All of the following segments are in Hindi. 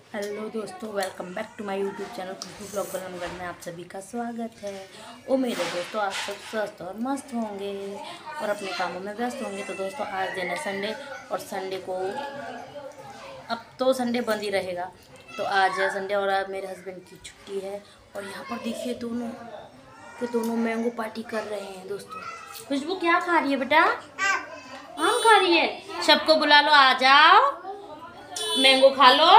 हेलो दोस्तों, welcome back to my YouTube channel Khushboo blog Balamgarh में आप सभी का स्वागत है। उम्मीद है दोस्तों आप सब स्वस्थ और मस्त होंगे और अपने कामों में व्यस्त होंगे। तो दोस्तों आज दिन है संडे और संडे को अब तो संडे बंद ही रहेगा। तो आज है संडे और आज मेरे हस्बैंड की छुट्टी है। और यहाँ पर देखिए दोनों मैंगो पार्टी कर रहे हैं। दोस्तों खुशबू क्या खा रही है बेटा? आम खा रही है। सबको बुला लो, आ जाओ, मैंगो खा लो,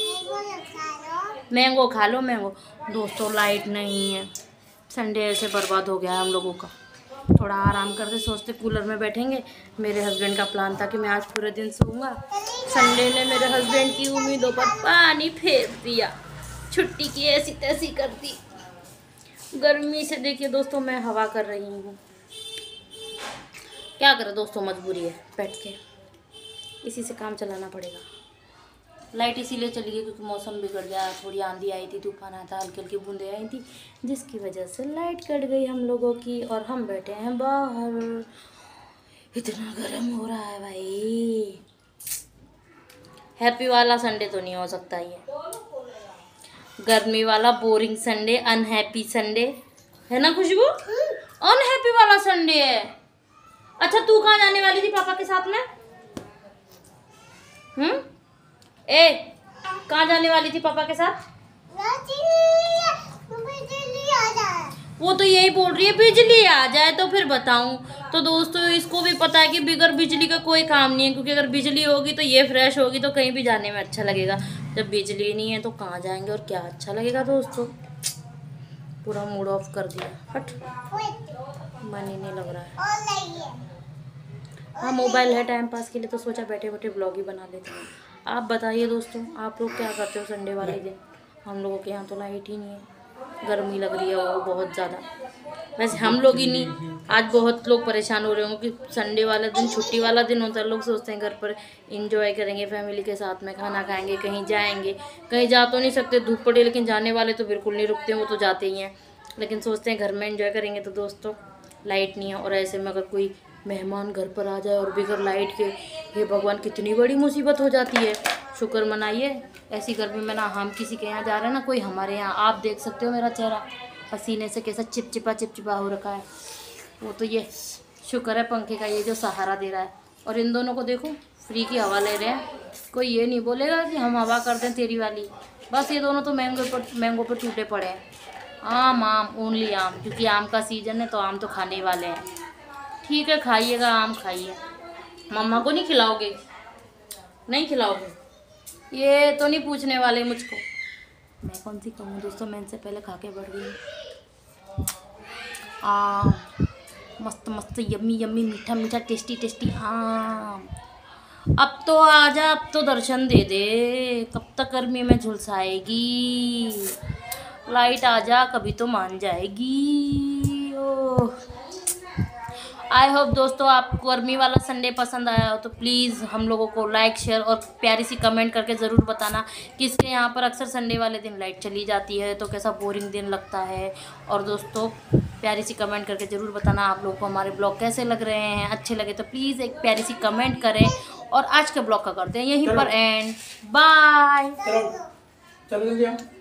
मैंगो खा लो मैंगो। दोस्तों लाइट नहीं है, संडे ऐसे बर्बाद हो गया है हम लोगों का। थोड़ा आराम करते सोचते कूलर में बैठेंगे। मेरे हस्बैंड का प्लान था कि मैं आज पूरे दिन सोऊंगा। संडे ने मेरे हस्बैंड की उम्मीदों पर पानी फेर दिया, छुट्टी की ऐसी तैसी कर दी। गर्मी से देखिए दोस्तों मैं हवा कर रही हूँ, क्या करें दोस्तों, मजबूरी है, बैठ के इसी से काम चलाना पड़ेगा। लाइट इसीलिए चली गई क्योंकि मौसम बिगड़ गया, थोड़ी आंधी आई थी, तूफान आया था, हल्की हल्की बूंदें आई थी, जिसकी वजह से लाइट कट गई हम लोगों की। और हम बैठे हैं बाहर, इतना गर्म हो रहा है भाई। हैप्पी वाला संडे तो नहीं हो सकता ये, गर्मी वाला बोरिंग संडे, अनहैप्पी संडे है ना खुशबू? अनहैप्पी वाला संडे है। अच्छा तू कहाँ जाने वाली थी पापा के साथ में? ए कहाँ जाने वाली थी पापा के साथ? वो तो यही बोल रही है बिजली आ जाए तो फिर बताऊं। तो दोस्तों इसको भी पता है कि बिगर बिजली का कोई काम नहीं है, क्योंकि अगर बिजली होगी तो ये फ्रेश होगी तो कहीं भी जाने में अच्छा लगेगा। जब बिजली नहीं है तो कहाँ जाएंगे और क्या अच्छा लगेगा। दोस्तों पूरा मूड ऑफ कर दिया, हट, मन ही नहीं लग रहा है। हाँ मोबाइल है टाइम पास के लिए, तो सोचा बैठे बैठे ब्लॉग ही बना लेते हैं। आप बताइए दोस्तों आप लोग क्या करते हो संडे वाले दिन? हम लोगों के यहाँ तो लाइट ही नहीं है, गर्मी लग रही है वो बहुत ज़्यादा। वैसे हम लोग ही नहीं, आज बहुत लोग परेशान हो रहे होंगे कि संडे वाला दिन छुट्टी वाला दिन होता है। लोग सोचते हैं घर पर इंजॉय करेंगे, फैमिली के साथ में खाना खाएंगे, कहीं जाएंगे। कहीं जा तो नहीं सकते, धूप पड़ी, लेकिन जाने वाले तो बिल्कुल नहीं रुकते, वो तो जाते ही हैं। लेकिन सोचते हैं घर में इंजॉय करेंगे। तो दोस्तों लाइट नहीं है और ऐसे में अगर कोई मेहमान घर पर आ जाए और बिगर लाइट के, हे भगवान कितनी बड़ी मुसीबत हो जाती है। शुक्र मनाइए ऐसी गर्मी में ना हम किसी के यहाँ जा रहे हैं ना कोई हमारे यहाँ। आप देख सकते हो मेरा चेहरा पसीने से कैसा चिपचिपा हो रखा है। वो तो ये शुक्र है पंखे का ये जो सहारा दे रहा है। और इन दोनों को देखो फ्री की हवा ले रहे हैं, कोई ये नहीं बोलेगा कि हम हवा कर दें तेरी वाली। बस ये दोनों तो मैंगो पर टूटे पड़े हैं। आम आम ओनली आम, क्योंकि आम का सीज़न है तो आम तो खाने वाले हैं। ठीक है खाइएगा, आम खाइए। मम्मा को नहीं खिलाओगे? नहीं खिलाओगे? ये तो नहीं पूछने वाले मुझको। मैं कौन सी कहूँ दोस्तों, मैं इनसे पहले खा के बढ़ गई। आम मस्त मस्त यम्मी यम्मी मीठा मीठा टेस्टी टेस्टी आम। अब तो आजा, अब तो दर्शन दे दे, कब तक गर्मी में झुलसाएगी। लाइट आजा, कभी तो मान जाएगी। ओह आई होप दोस्तों आपको गर्मी वाला संडे पसंद आया हो तो प्लीज़ हम लोगों को लाइक शेयर और प्यारी सी कमेंट करके ज़रूर बताना कि इसके यहाँ पर अक्सर संडे वाले दिन लाइट चली जाती है तो कैसा बोरिंग दिन लगता है। और दोस्तों प्यारी सी कमेंट करके ज़रूर बताना आप लोगों को हमारे ब्लॉग कैसे लग रहे हैं। अच्छे लगे तो प्लीज़ एक प्यारी सी कमेंट करें। और आज के ब्लॉग का करते हैं यहीं पर एंड। बाय।